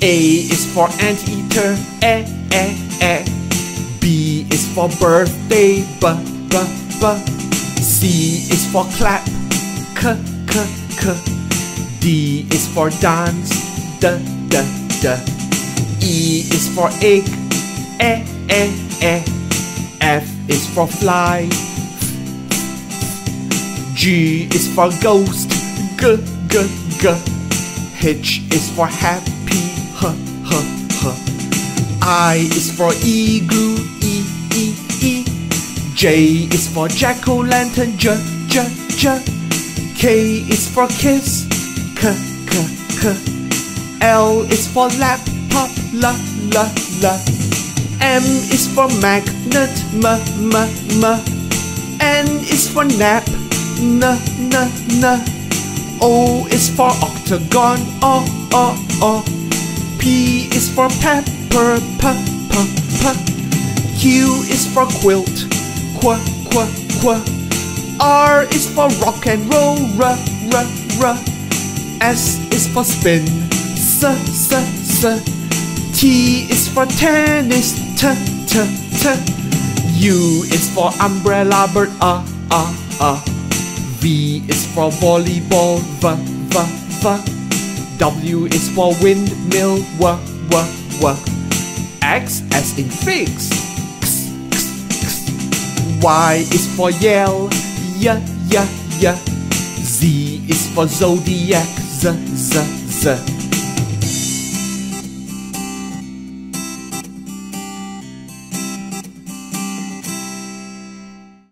A is for anteater, B is for birthday, b. C is for clap, k. D is for dance, d. E is for egg, F is for fly, G is for ghost, g. H is for happy, h. I is for igloo, e. J is for jack-o'-lantern, j. K is for kiss, k. L is for laptop, l. M is for magnet, m. N is for nap, n. O is for octagon, o. P is for pepper, p. Q is for quilt, qu. R is for rock and roll, r. S is for spin, s. T is for tennis, t. U is for umbrella bird, V is for volleyball, v. W is for windmill, w. X as in figs, x. Y is for yell, y. Z is for zodiac, z.